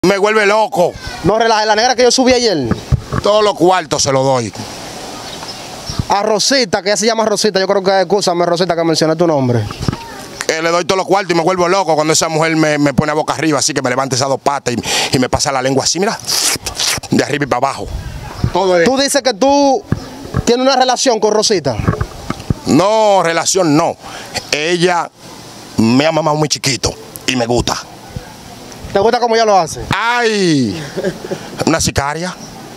Me vuelve loco. No relaje, la negra que yo subí ayer. Todos los cuartos se los doy. A Rosita, que ella se llama Rosita, yo creo que, escúchame Rosita, que mencioné tu nombre. Le doy todos los cuartos y me vuelvo loco cuando esa mujer me pone a boca arriba, así que me levanta esas dos patas y me pasa la lengua así, mira, de arriba y para abajo. Tú dices que tú tienes una relación con Rosita. No, relación no. Ella me ha mamado muy chiquito y me gusta. ¿Te gusta cómo ella lo hace? ¡Ay! Una sicaria.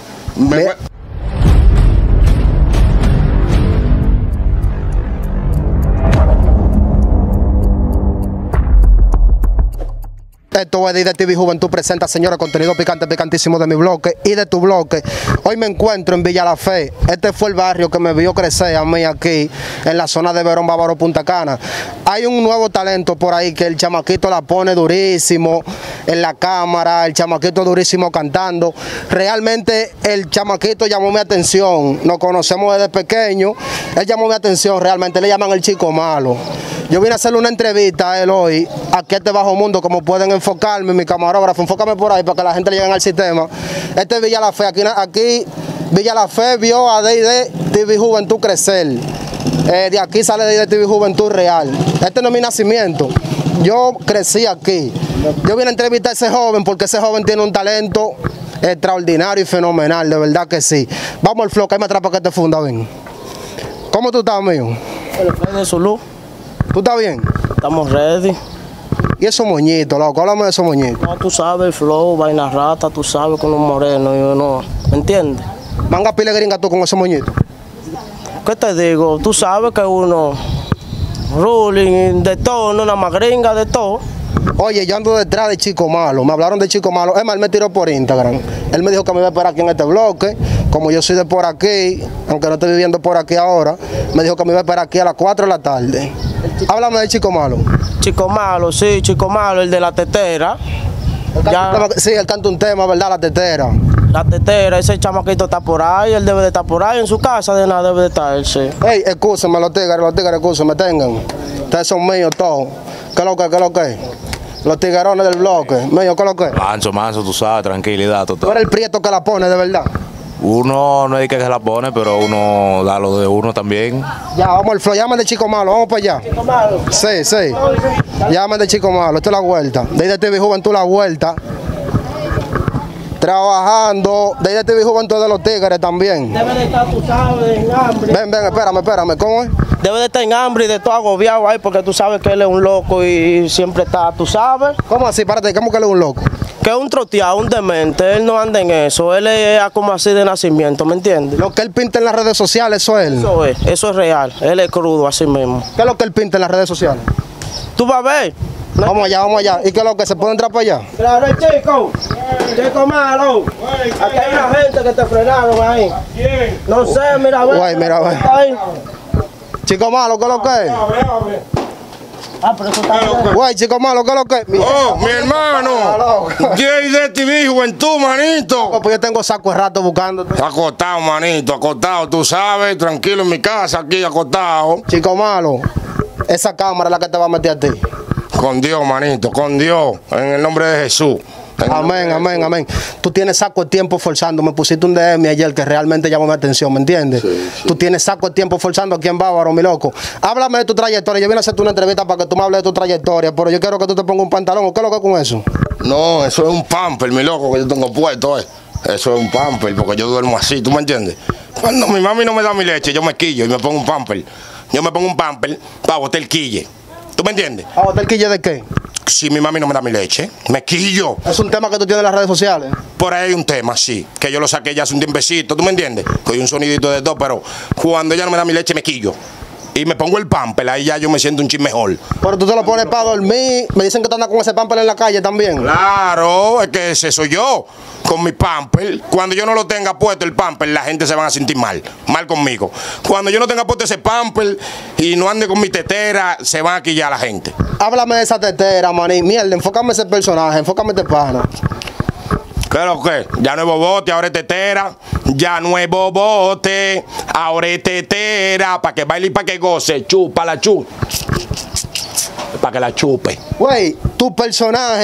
Esto es de TV Juventud presenta, señora, contenido picante, picantísimo de mi bloque y de tu bloque. Hoy me encuentro en Villa La Fe. Este fue el barrio que me vio crecer a mí aquí, en la zona de Verón Bávaro, Punta Cana. Hay un nuevo talento por ahí que el chamaquito la pone durísimo en la cámara, el chamaquito durísimo cantando. Realmente el chamaquito llamó mi atención. Nos conocemos desde pequeño. Él llamó mi atención, realmente le llaman el chico malo. Yo vine a hacerle una entrevista a él hoy, aquí a este bajo mundo, como pueden enfocarme, mi camarógrafo, enfócame por ahí para que la gente le llegue al sistema. Este es Villa La Fe, aquí Villa La Fe vio a D&D TV Juventud crecer. De aquí sale D&D TV Juventud real. Este no es mi nacimiento, yo crecí aquí. Yo vine a entrevistar a ese joven porque ese joven tiene un talento extraordinario y fenomenal, de verdad que sí. Vamos al flow, que ahí me atrapa que te funda, ven. ¿Cómo tú estás, mío? El de Zulu. ¿Tú estás bien? Estamos ready. ¿Y esos moñitos, loco? Háblame de esos moñitos. No, tú sabes, el flow, vaina rata, tú sabes, con un moreno y uno, ¿me entiendes? Manga pile gringa tú con esos moñitos. ¿Qué te digo? Tú sabes que uno, ruling, de todo, no nada más gringa, de todo. Oye, yo ando detrás de Chico Malo. Me hablaron de Chico Malo. Es más, él me tiró por Instagram. Él me dijo que me iba a esperar aquí en este bloque. Como yo soy de por aquí, aunque no estoy viviendo por aquí ahora, me dijo que me iba a esperar aquí a las 4 de la tarde. Háblame de Chico Malo. Chico Malo, sí, Chico Malo, el de la tetera. Sí, él canta un tema, ¿verdad? La tetera. La tetera, ese chamaquito está por ahí, él debe de estar por ahí en su casa, de nada debe de estar él, sí. Ey, excúsenme, los tigres, excúsenme, tengan. Ustedes son míos todos. ¿Qué es lo que, qué es lo que? Los tiguerones del bloque. Mío, ¿qué es lo que? Manso, tú sabes, tranquilidad total. Tú eres el prieto que la pone, de verdad. Uno no es que se la pone, pero uno da lo de uno también. Ya, vamos al flow, llamen de Chico Malo, vamos para allá. Chico Malo. Sí, sí. Llamen de Chico Malo, esta es la vuelta. De TV Juventud la vuelta. Trabajando. De TV Juventud de los Tigres también. Debe de estar, tú sabes, en hambre. Ven, espérame, ¿cómo es? Debe de estar en hambre y de todo agobiado ahí, porque tú sabes que él es un loco y siempre está, tú sabes. ¿Cómo así? Párate, ¿cómo que él es un loco? Que es un troteado, un demente, él no anda en eso, él es como así de nacimiento, ¿me entiendes? Lo que él pinta en las redes sociales, eso es él. Eso es real, él es crudo así mismo. ¿Qué es lo que él pinta en las redes sociales? Tú vas a ver. Vamos allá. ¿Y qué es lo que se puede entrar para allá? Claro, chico malo. Aquí hay una gente que te frenaron ahí. No sé, mira, ve. Güey, mira, ve. Chico Malo, ¿qué es lo que es? Pero eso está bien. Güey, Chico Malo, ¿qué es lo que es? ¡Oh, mi hermano! D&D TV Juventud, manito. Pues yo tengo saco de rato buscándote. Acostado, manito, acostado, tú sabes, tranquilo en mi casa, aquí acostado. Chico Malo, esa cámara es la que te va a meter a ti. Con Dios, manito, con Dios, en el nombre de Jesús. Amén. Tú tienes saco de tiempo forzando. Me pusiste un DM ayer que realmente llamó mi atención, ¿me entiendes? Sí. Tú tienes saco de tiempo forzando aquí en Bávaro, mi loco. Háblame de tu trayectoria. Yo vine a hacerte una entrevista para que tú me hables de tu trayectoria, pero yo quiero que tú te pongas un pantalón. ¿O qué es lo que es con eso? No, eso es un pamper, mi loco, que yo tengo puesto, Eso es un pamper, porque yo duermo así, ¿tú me entiendes? Cuando mi mami no me da mi leche, yo me quillo y me pongo un pamper. Yo me pongo un pamper para botar el quille. ¿Tú me entiendes? ¿A botar el quille de qué? Si mi mami no me da mi leche, me quillo. ¿Es un tema que tú tienes en las redes sociales? Por ahí hay un tema, sí, que yo lo saqué ya hace un tiempecito, ¿tú me entiendes? Con un sonidito de todo, pero cuando ella no me da mi leche, me quillo. Y me pongo el pamper, ahí ya yo me siento un chin mejor. Pero tú te lo pones para dormir. Me dicen que tú andas con ese pamper en la calle también. Claro, es que ese soy yo, con mi pamper. Cuando yo no lo tenga puesto el pamper, la gente se van a sentir mal conmigo. Cuando yo no tenga puesto ese pamper y no ande con mi tetera, se van a quillar la gente. Háblame de esa tetera, maní. Mierda, enfócame ese personaje, enfócame este pana. ¿Qué es lo que? Ya no es bobote, ahora es tetera. Ya no es bobote, ahora es tetera. Para que baile y para que goce. Chupa la chupa. Para que la chupe. Güey, tu personaje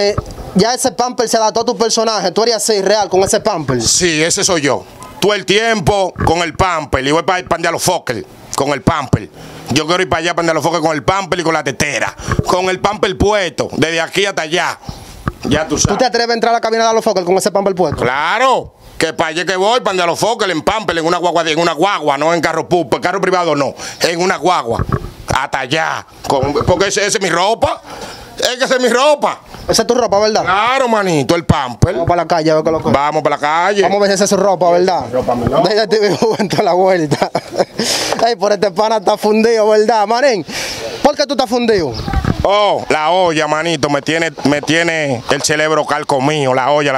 ya ese pamper se adaptó a tu personaje. Tú eres así, real, con ese pamper. Sí, ese soy yo. Todo el tiempo con el pamper. Y voy para Pandear los Fokker con el pamper. Yo quiero ir para allá, Pandear los Fokker con el pamper y con la tetera. Con el pamper puesto, desde aquí hasta allá. Ya tú sabes. ¿Tú te atreves a entrar a la cabina de los Fokker con ese pamper puesto? Claro. Que para allá que voy, Pandear los Fokker en pamper, en una guagua, no en carro público, en carro privado no, en una guagua. Hasta allá. Porque esa es mi ropa. Es que esa es mi ropa. Esa es tu ropa, ¿verdad? Claro, manito, el pamper. Vamos para la calle a ver qué lo que. Vamos para la calle. Vamos a ver si esa es su ropa, ¿verdad? Ropa menor. Desde TV Juventud a la vuelta. Ey, por este pana está fundido, ¿verdad, manín? ¿Por qué tú estás fundido? Oh, la olla, manito, me tiene el cerebro calcomido, la olla,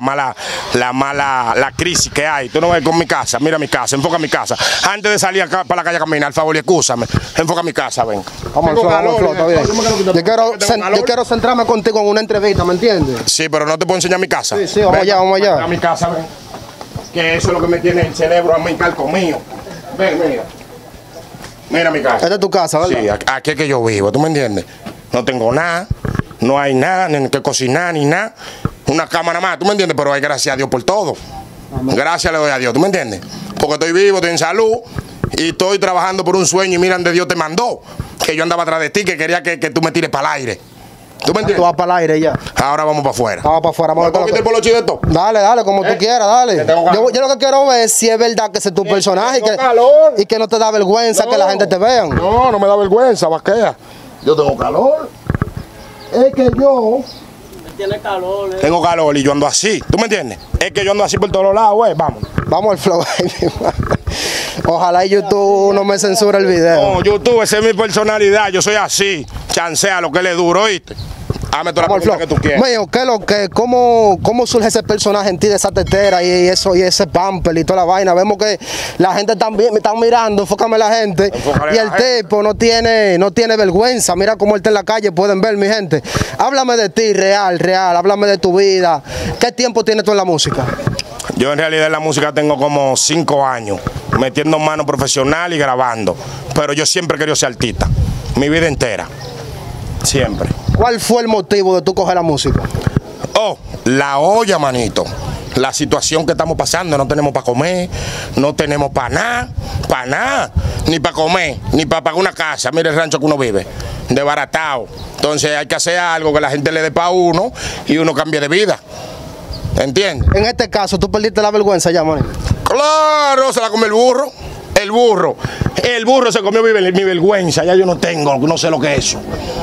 la crisis que hay. Tú no ves con mi casa, mira mi casa, enfoca mi casa. Antes de salir acá para la calle a caminar, al favor, y excúsame, enfoca mi casa, ven. Vamos al flow, está bien. Yo quiero centrarme contigo en una entrevista, ¿me entiendes? Sí, pero no te puedo enseñar mi casa. Sí, vamos allá. A mi casa, ven. Que eso es lo que me tiene el cerebro a mí calcomido. Ven, mira. Mira mi casa. Esta es tu casa, ¿verdad? Sí, aquí es que yo vivo, ¿tú me entiendes? No tengo nada, no hay nada, ni que cocinar, ni nada. Una cama nada más, ¿tú me entiendes? Pero hay gracias a Dios por todo. Amén. Gracias le doy a Dios, ¿tú me entiendes? Porque estoy vivo, estoy en salud y estoy trabajando por un sueño y mira donde Dios te mandó. Que yo andaba atrás de ti, que quería que tú me tires para el aire. ¿Tú me entiendes? Tú vas para el aire ya. Ahora vamos para afuera. Vamos para afuera. Vamos a ver por los chidetos. Dale, como tú quieras, dale. Yo lo que quiero ver es si es verdad que ese es tu personaje y que no te da vergüenza que la gente te vea. No me da vergüenza, vaquea. Yo tengo calor. Es que yo... Tiene calor, Tengo calor y yo ando así. ¿Tú me entiendes? Es que yo ando así por todos lados, güey. Vamos. Vamos al flow. Ojalá YouTube no me censure el video. No, YouTube, esa es mi personalidad. Yo soy así. Chancea lo que le duro, ¿oíste? Hazme toda la pregunta que tú quieras. Mío, ¿cómo surge ese personaje en ti de esa tetera y ese pamper y toda la vaina? Vemos que la gente también me está mirando, enfócame la gente. Enfócale y el tipo no tiene vergüenza. Mira cómo él está en la calle, pueden ver, mi gente. Háblame de ti, real, háblame de tu vida. ¿Qué tiempo tienes tú en la música? Yo en realidad en la música tengo como 5 años, metiendo mano profesional y grabando. Pero yo siempre he querido ser artista, mi vida entera. Siempre. ¿Cuál fue el motivo de tú coger la música? Oh, la olla, manito. La situación que estamos pasando, no tenemos para comer, no tenemos para nada, ni para comer, ni para pagar una casa. Mira el rancho que uno vive, desbaratado. Entonces hay que hacer algo que la gente le dé para uno y uno cambie de vida. ¿Entiendes? En este caso, ¿tú perdiste la vergüenza ya, man? Claro, se la comió el burro. El burro se comió mi vergüenza. Ya yo no tengo, no sé lo que es eso.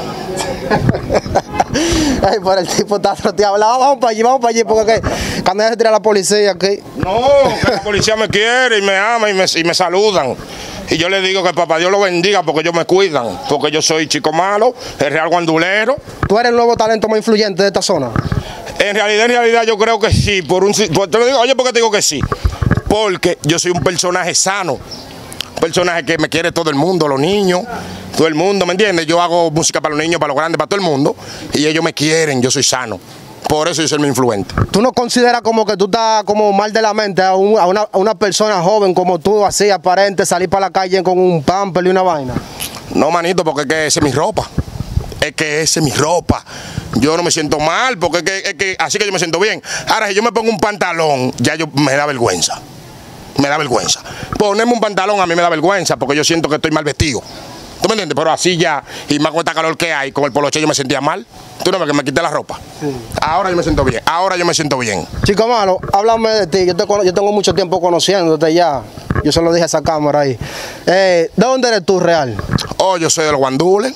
Ay, por el tipo está troteado. Vamos para allí, porque cuando ya se tira la policía aquí. No, que la policía me quiere y me ama y me saludan. Y yo le digo que papá Dios lo bendiga porque ellos me cuidan. Porque yo soy chico malo, el real guandulero. ¿Tú eres el nuevo talento más influyente de esta zona? En realidad yo creo que sí. Te lo digo, oye, ¿por qué te digo que sí? Porque yo soy un personaje sano. Un personaje que me quiere todo el mundo, los niños, todo el mundo, ¿me entiendes? Yo hago música para los niños, para los grandes, para todo el mundo. Y ellos me quieren, yo soy sano. Por eso yo soy muy influente. ¿Tú no consideras como que tú estás como mal de la mente a una persona joven como tú, así aparente, salir para la calle con un pamper y una vaina? No, manito, porque es que esa es mi ropa. Es que esa es mi ropa. Yo no me siento mal, porque es que así que yo me siento bien. Ahora, si yo me pongo un pantalón, ya me da vergüenza. Me da vergüenza. Ponerme un pantalón a mí me da vergüenza, porque yo siento que estoy mal vestido. ¿Tú me entiendes? Pero así ya, y más con esta calor que hay, con el poloche yo me sentía mal. ¿Tú no ves que me quité la ropa? Sí. Ahora yo me siento bien. Chico malo, háblame de ti. Yo tengo mucho tiempo conociéndote ya. Yo se lo dije a esa cámara ahí. ¿De dónde eres tú, real? Oh, yo soy de los guandules.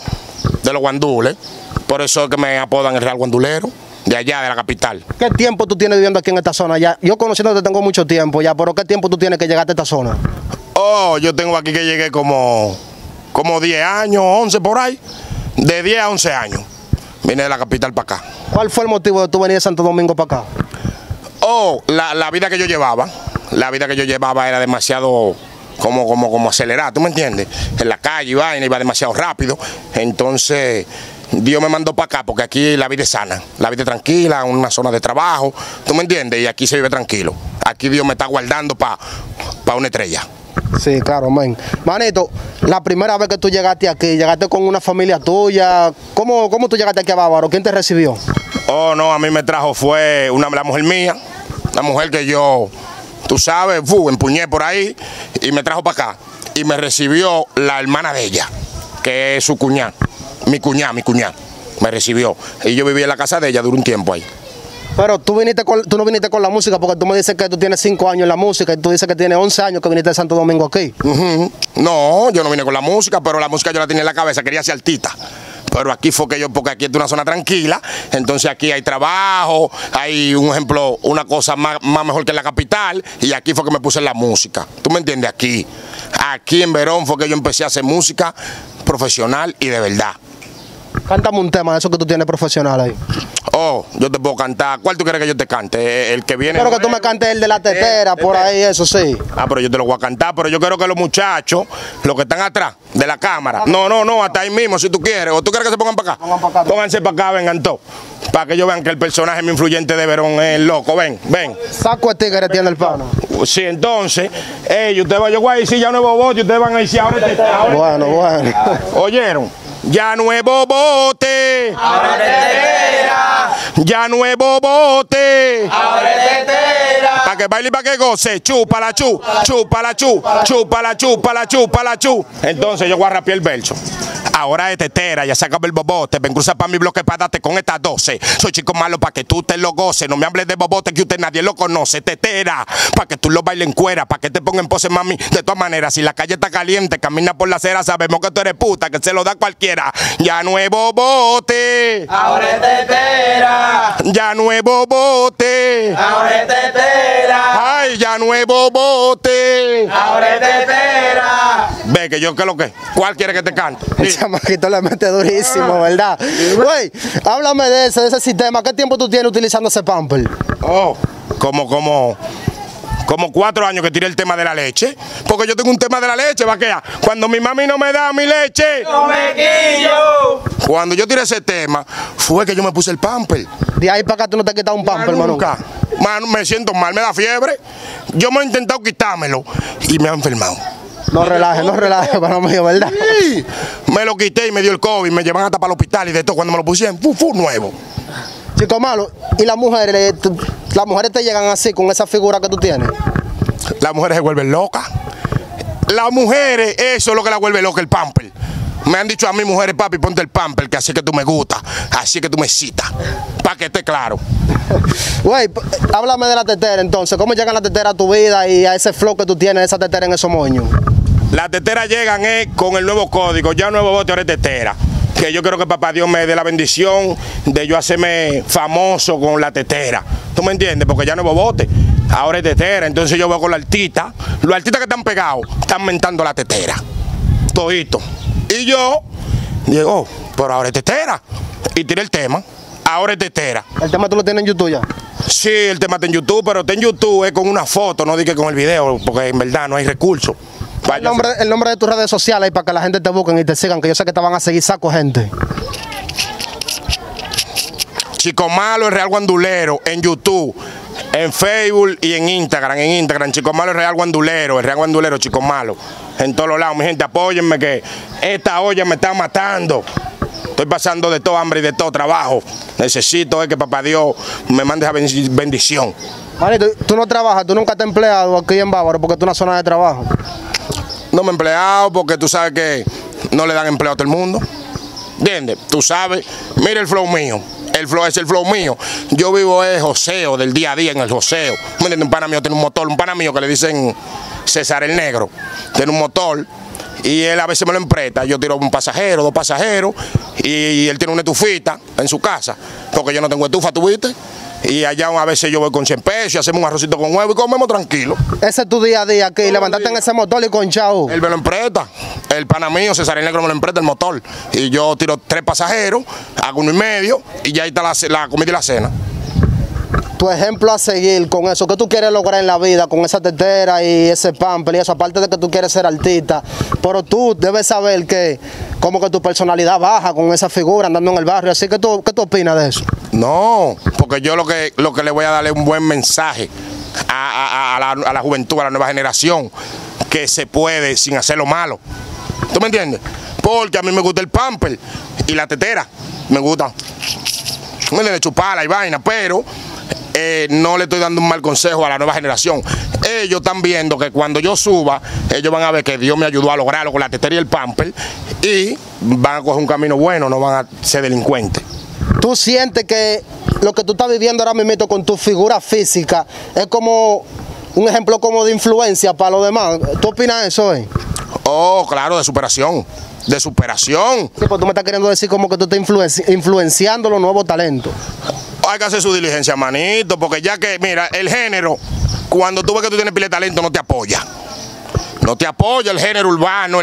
Por eso es que me apodan el real guandulero. De allá, de la capital. ¿Qué tiempo tú tienes viviendo aquí en esta zona ya? Yo conociéndote tengo mucho tiempo ya, pero ¿qué tiempo tú tienes que llegar a esta zona? Oh, yo tengo aquí que llegué como 10 años, 11 por ahí. De 10 a 11 años. Vine de la capital para acá. ¿Cuál fue el motivo de tú venir de Santo Domingo para acá? Oh, la vida que yo llevaba. La vida que yo llevaba era demasiado como acelerada, ¿tú me entiendes? En la calle iba demasiado rápido. Entonces Dios me mandó para acá porque aquí la vida es sana, la vida es tranquila, una zona de trabajo, ¿tú me entiendes? Y aquí se vive tranquilo. Aquí Dios me está guardando para una estrella. Sí, claro, man. Manito, la primera vez que tú llegaste aquí, llegaste con una familia tuya. ¿Cómo tú llegaste aquí a Bávaro? ¿Quién te recibió? Oh, no, a mí me trajo fue la mujer mía, la mujer que yo, tú sabes, empuñé por ahí y me trajo para acá. Y me recibió la hermana de ella, que es su cuñada, mi cuñada, me recibió. Y yo viví en la casa de ella durante un tiempo ahí. Pero tú no viniste con la música porque tú me dices que tú tienes 5 años en la música y tú dices que tienes 11 años que viniste de Santo Domingo aquí. No, yo no vine con la música, pero la música yo la tenía en la cabeza, quería ser artista. Pero aquí fue que porque aquí es una zona tranquila, entonces aquí hay trabajo, hay un ejemplo, una cosa más mejor que en la capital, y aquí fue que me puse en la música. ¿Tú me entiendes? Aquí en Verón fue que yo empecé a hacer música profesional y de verdad. Cántame un tema de eso que tú tienes profesional ahí. Oh, yo te puedo cantar. ¿Cuál tú quieres que yo te cante? El que viene. Quiero que tú me cantes el de la tetera, por ahí, eso sí. Ah, pero yo te lo voy a cantar, pero yo quiero que los muchachos, los que están atrás de la cámara, no, hasta ahí mismo si tú quieres, o tú quieres que se pongan para acá. Pónganse para acá, vengan todos, para que ellos vean que el personaje más influyente de Verón es el loco, ven. Saco de tigre tiene el pano. Sí, entonces, yo voy a decir ya nuevo bote, ustedes van a decir ahora. Bueno. ¿Oyeron? Ya nuevo bote. Ahora tetera. Ya nuevo bote. Ahora tetera. Para que baile y para que goce. Chúpala, chúpala. Entonces yo voy a rapear el verso. Ahora es tetera, ya se acabó el bobote. Ven, cruza para mi bloque para darte con estas 12. Soy chico malo para que tú te lo goces. No me hables de bobote que usted nadie lo conoce. Tetera, para que tú lo bailes en cuera, para que te ponga en pose, mami. De todas maneras, si la calle está caliente, camina por la acera, sabemos que tú eres puta, que se lo da cualquiera. Ya no es bobote. Ahora es tetera. Ya no es bobote. Ahora es tetera. Ay, ya no es bobote. Ahora es tetera. Ve que yo, ¿qué es lo que? ¿Cuál quiere que te cante? El chamaquito le mete durísimo, ¿verdad? Güey, háblame de ese sistema. ¿Qué tiempo tú tienes utilizando ese pamper? Oh, como 4 años que tiré el tema de la leche. Porque yo tengo un tema de la leche, vaquea. Cuando mi mami no me da mi leche. ¡No me quillo! Cuando yo tiré ese tema, fue que yo me puse el pamper. De ahí para acá tú no te has quitado un pamper, hermano. Nunca. Mano, me siento mal, me da fiebre. Yo me he intentado quitármelo y me ha enfermado. No relaje, para mío, ¿verdad? Sí. Me lo quité y me dio el COVID, me llevan hasta para el hospital y de todo. Cuando me lo pusieron, fu nuevo. Chico malo, ¿y las mujeres te llegan así, con esa figura que tú tienes? Las mujeres se vuelven locas. Las mujeres, eso es lo que la vuelve loca, el pamper. Me han dicho a mí, mujeres, papi, ponte el pamper, que así que tú me gustas, así que tú me citas. Para que esté claro. Güey, háblame de la tetera entonces. ¿Cómo llegan las teteras a tu vida y a ese flow que tú tienes, esa tetera en esos moños? Las teteras llegan con el nuevo código, ya nuevo bote, ahora es tetera. Que yo quiero que papá Dios me dé la bendición de yo hacerme famoso con la tetera. ¿Tú me entiendes? Porque ya nuevo bote, ahora es tetera. Entonces yo voy con los artistas que están pegados, están mentando la tetera. Todito. Y yo digo, oh, pero ahora es tetera. Y tiré el tema, ahora es tetera. ¿El tema tú lo tienes en YouTube ya? Sí, el tema está en YouTube, pero está en YouTube es con una foto, no dije con el video, porque en verdad no hay recursos. El nombre de tus redes sociales para que la gente te busquen y te sigan, que yo sé que te van a seguir saco gente. Chico Malo, el Real Guandulero, en YouTube, en Facebook y en Instagram, Chico Malo, el Real Guandulero, Chico Malo. En todos los lados, mi gente, apóyenme que esta olla me está matando. Estoy pasando de todo hambre y de todo trabajo. Necesito que papá Dios me mande esa bendición. Manito, tú no trabajas, tú nunca te has empleado aquí en Bávaro porque tú es una zona de trabajo. No me he empleado porque tú sabes que no le dan empleo a todo el mundo. ¿Entiendes? Tú sabes, mira el flow mío. El flow es el flow mío. Yo vivo el joseo del día a día en el joseo. ¿Me entiendes? Un pana mío tiene un motor, un pana mío que le dicen César el Negro. Tiene un motor y él a veces me lo empresta. Yo tiro un pasajero, 2 pasajeros y él tiene una estufita en su casa. Porque yo no tengo estufa, ¿tú viste? Y allá a veces yo voy con 100 pesos y hacemos un arrocito con huevo y comemos tranquilo. Ese es tu día a día, que levantarte en ese motor y con chao. Él me lo empresta. El pana mío, César el Negro, me lo empresta el motor. Y yo tiro 3 pasajeros, hago 1,5 y ya ahí está la comida y la cena. Tu ejemplo a seguir con eso, ¿qué tú quieres lograr en la vida con esa tetera y ese pamper y eso? Aparte de que tú quieres ser artista, pero tú debes saber que como que tu personalidad baja con esa figura andando en el barrio. Así que ¿qué tú opinas de eso? No, porque yo lo que le voy a darle un buen mensaje a la juventud, a la nueva generación, que se puede sin hacer lo malo. ¿Tú me entiendes? Porque a mí me gusta el pamper y la tetera, me gusta. de chuparla y vaina, pero no le estoy dando un mal consejo a la nueva generación. Ellos están viendo que cuando yo suba, ellos van a ver que Dios me ayudó a lograrlo con la tetera y el pamper y van a coger un camino bueno, no van a ser delincuentes. ¿Tú sientes que lo que tú estás viviendo ahora mismo con tu figura física es como un ejemplo como de influencia para los demás? ¿Tú opinas eso, Oh, claro, de superación. De superación. Sí, pues tú me estás queriendo decir como que tú estás influenciando los nuevos talentos. Hay que hacer su diligencia, manito, porque ya que, mira, el género, cuando tú ves que tú tienes pila de talento, no te apoya. No te apoya el género urbano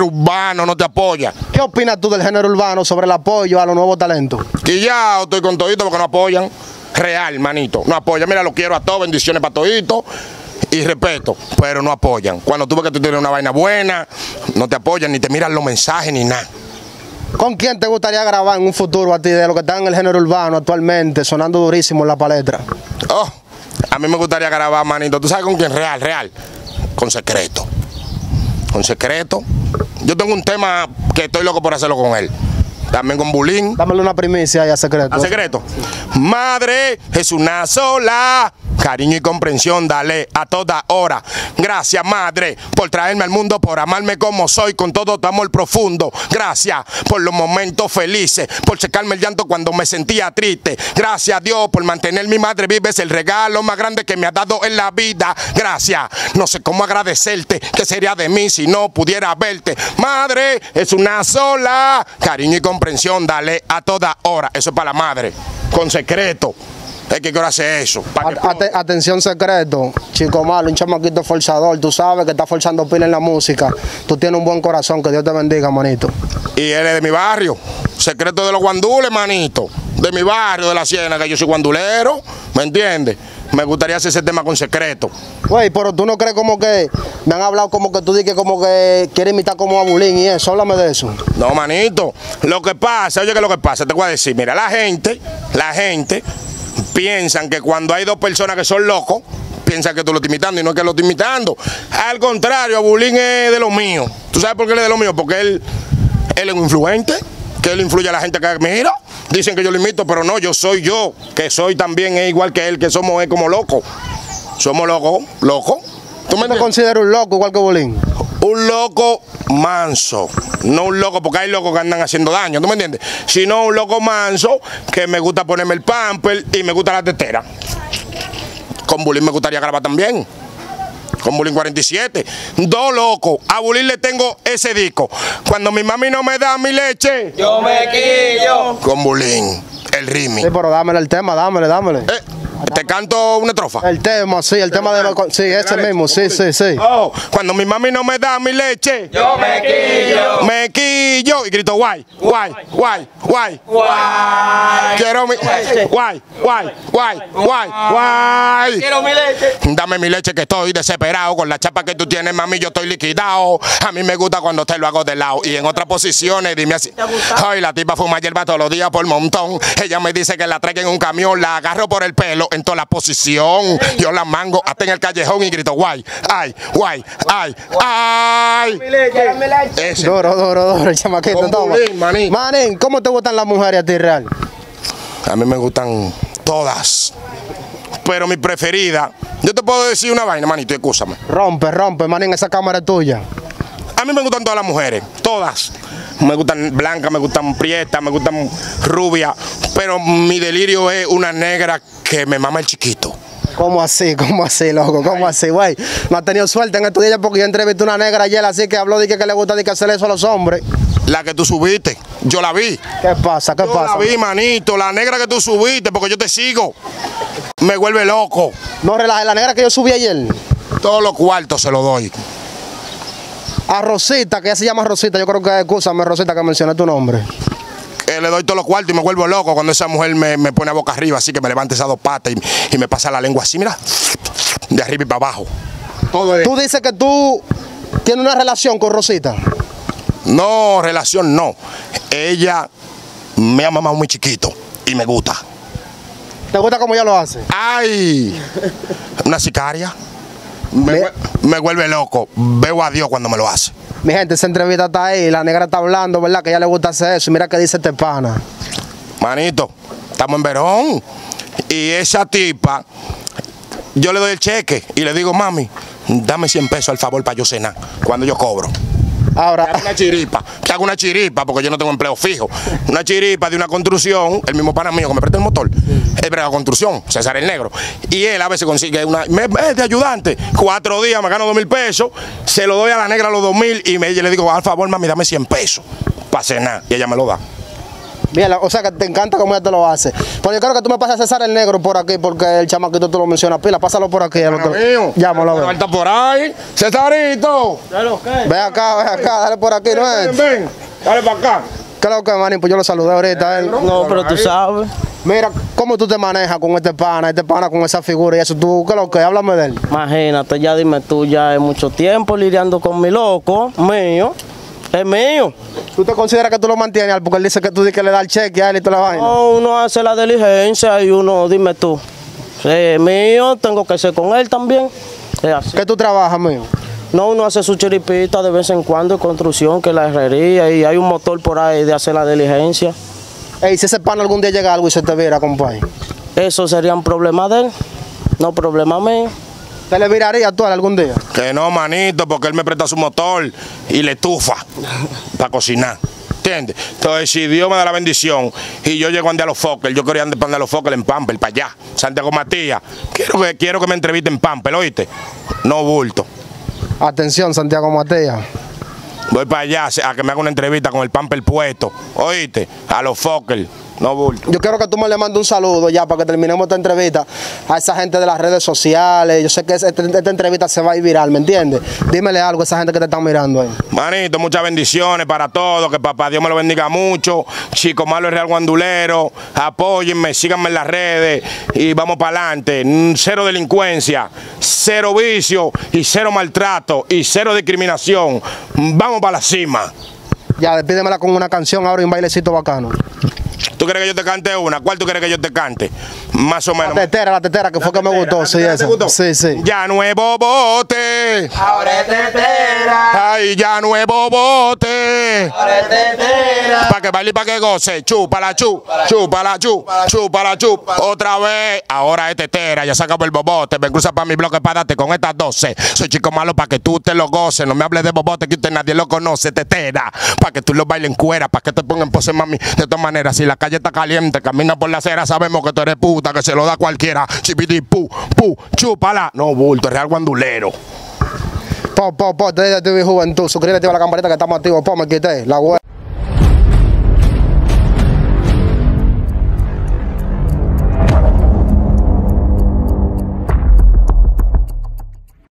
no te apoya. ¿Qué opinas tú del género urbano sobre el apoyo a los nuevos talentos? Que ya estoy con todito porque no apoyan. Real, manito, no apoyan. Mira, lo quiero a todos, bendiciones para todito y respeto, pero no apoyan. Cuando tú ves que tú tienes una vaina buena, no te apoyan, ni te miran los mensajes, ni nada. ¿Con quién te gustaría grabar en un futuro a ti de lo que está en el género urbano actualmente, sonando durísimo en la palestra? Oh, a mí me gustaría grabar, manito. ¿Tú sabes con quién? Real. Con Secreto. Con Secreto. Yo tengo un tema que estoy loco por hacerlo con él. También con Bulín. Dámele una primicia ahí a Secreto. ¿A Secreto? Madre es una sola. Cariño y comprensión, dale a toda hora. Gracias, madre, por traerme al mundo, por amarme como soy, con todo tu amor profundo. Gracias por los momentos felices, por secarme el llanto cuando me sentía triste. Gracias a Dios por mantener mi madre viva, es el regalo más grande que me ha dado en la vida. Gracias, no sé cómo agradecerte, qué sería de mí si no pudiera verte. Madre es una sola. Cariño y comprensión, dale a toda hora. Eso es para la madre, con Secreto. Es que quiero hacer eso. Atención, Secreto, chico malo, un chamaquito forzador, tú sabes que está forzando pila en la música. Tú tienes un buen corazón, que Dios te bendiga, manito. Y él es de mi barrio, Secreto de los guandules, manito. De mi barrio, de la Ciénaga, yo soy guandulero, ¿me entiendes? Me gustaría hacer ese tema con Secreto. Güey, pero tú no crees como que me han hablado como que tú dices como que quieres imitar como a Bulín y eso, háblame de eso. No, manito, lo que pasa, oye, que lo que pasa, te voy a decir, mira, la gente piensan que cuando hay dos personas que son locos, piensan que tú lo estás imitando y no es que lo estás imitando. Al contrario, Bulín es de lo mío. ¿Tú sabes por qué él es de lo mío? Porque él es un influente, que él influye a la gente que mira. Dicen que yo lo imito, pero no, yo soy yo, que soy también igual que él, que somos como locos. Somos locos. ¿Tú me consideras un loco igual que Bulín? Un loco manso, no un loco porque hay locos que andan haciendo daño, ¿tú me entiendes? Sino un loco manso que me gusta ponerme el pamper y me gusta la tetera. Con Bulín me gustaría grabar también. Con Bulín 47. Dos locos. A Bulín le tengo ese disco. Cuando mi mami no me da mi leche, yo me quillo. Con Bulín, el ritmo. Sí, pero dámele el tema, dámele. Te canto una estrofa. El tema, sí, el tema de los... Sí, ese mismo, sí. Oh, cuando mi mami no me da mi leche, yo me quillo. Me quillo. Y grito guay. Quiero mi guay. Quiero mi leche. Dame mi leche que estoy desesperado. Con la chapa que tú tienes, mami, yo estoy liquidado. A mí me gusta cuando te lo hago de lado. Y en otras posiciones, dime así. Ay, la tipa fuma hierba todos los días por montón. Ella me dice que la traiga en un camión, la agarro por el pelo en toda la posición. Yo la mango hasta en el callejón y grito guay. Ese. Duro, el chamaquito. Manín, ¿cómo te gustan las mujeres a ti, real? A mí me gustan todas. Pero mi preferida, yo te puedo decir una vaina, manito, escúchame. Rompe, manín, esa cámara es tuya. A mí me gustan todas las mujeres, todas. Me gustan blancas, me gustan prietas, me gustan rubias. Pero mi delirio es una negra que me mama el chiquito. ¿Cómo así, loco? ¿Cómo así, güey? No has tenido suerte en estos días porque yo entrevisté a una negra ayer así que habló de que le gusta de que hacer eso a los hombres. La que tú subiste, yo la vi. ¿Qué pasa? Yo la vi, manito, la negra que tú subiste, porque yo te sigo. Me vuelve loco. No relajes, la negra que yo subí ayer. Todos los cuartos se los doy. A Rosita, que ella se llama Rosita, yo creo que, escúchame, Rosita, que mencioné tu nombre. Le doy todos los cuartos y me vuelvo loco cuando esa mujer me pone a boca arriba, así que me levanta esas dos patas y me pasa la lengua así, mira, de arriba y para abajo. Tú dices que tú tienes una relación con Rosita. No, relación no. Ella me ha mamado muy chiquito y me gusta. ¿Te gusta cómo ella lo hace? ¡Ay! Una sicaria. Me vuelve loco. Veo a Dios cuando me lo hace. Mi gente, esa entrevista está ahí. La negra está hablando, ¿verdad? Que a ella le gusta hacer eso. Y mira qué dice este pana. Manito, estamos en Verón. Y esa tipa, yo le doy el cheque y le digo, mami, dame 100 pesos al favor para yo cenar cuando yo cobro. Ahora, Te hago una chiripa porque yo no tengo empleo fijo. Una chiripa de una construcción, el mismo pana mío que me presta el motor, es brega construcción, César el Negro. Y él a veces consigue de ayudante, 4 días, me gano 2.000 pesos, se lo doy a la negra los 2.000 y le digo, al favor, mami, dame 100 pesos para cenar. Y ella me lo da. bien, o sea que te encanta cómo ella te lo hace. Pero yo creo que tú me pasas a César el Negro por aquí porque el chamaquito tú lo mencionas pila. Pásalo por aquí. Llámalo. Falta por ahí. Cesarito. Ve acá, dale por aquí, ¿no es? Ven, dale para acá. ¿Qué es lo que, manín? Pues yo lo saludé ahorita. Él. No, pero tú sabes. Mira, ¿cómo tú te manejas con este pana con esa figura y eso? ¿Tú qué es lo que? Háblame de él. Imagínate, ya dime tú, ya es mucho tiempo lidiando con mi loco, mío. Es mío. ¿Tú te consideras que tú lo mantienes? Porque él dice que tú dices que le da el cheque a él y toda la vaina. No, uno hace la diligencia y uno, dime tú. Es mío, tengo que ser con él también. Es así. ¿Qué tú trabajas, mío? No, uno hace su chiripita de vez en cuando de construcción, que la herrería, y hay un motor por ahí de hacer la diligencia. Ey, si ese pana algún día llega algo y se te viera, compadre. Eso sería un problema de él, no problema mío. ¿Te le viraría tú a él algún día? Que no, manito, porque él me presta su motor y le estufa para cocinar. ¿Entiendes? Entonces, si Dios me da la bendición y yo llego a andar a los Fokker, yo quería andar a los Fokker en Pamper, para allá, Santiago Matías. Quiero que me entrevisten en Pamper, ¿oíste? No bulto. Atención, Santiago Matías. Voy para allá a que me haga una entrevista con el Pamper puesto, ¿oíste? A los Fokker. No bulto. Yo quiero que tú me le mandes un saludo ya para que terminemos esta entrevista a esa gente de las redes sociales. Yo sé que esta entrevista se va a ir viral, ¿me entiendes? Dímele algo a esa gente que te están mirando ahí. Manito, muchas bendiciones para todos, que papá Dios me lo bendiga mucho. Chico Malo es Real Guandulero, apóyenme, síganme en las redes y vamos para adelante. Cero delincuencia, cero vicio y cero maltrato y cero discriminación. Vamos para la cima. Ya, despídemela con una canción ahora y un bailecito bacano. ¿Tú quieres que yo te cante una? ¿Cuál tú quieres que yo te cante? Más o menos. La tetera, que fue que me gustó, sí, esa. Sí, sí. Ya nuevo bote. Ahora es tetera. Ay, ya nuevo bote. Ahora es tetera. Para que baile y para que goce. Chúpala, chúpala, chúpala, otra vez. Ahora es tetera, ya se acabó el bobote. Ven, cruza para mi bloque para darte con estas 12. Soy Chico Malo para que tú te lo goces. No me hables de bobote que usted nadie lo conoce. Tetera, para que tú lo bailes en cuera, para que te pongan pose, mami. De todas maneras, si la calle está caliente, camina por la acera, sabemos que tú eres puta, que se lo da cualquiera. Chipiti, chúpala. No, bulto, es Real Guandulero. Te TV Juventud, suscríbete a la campanita que estamos activos. Me quité la web.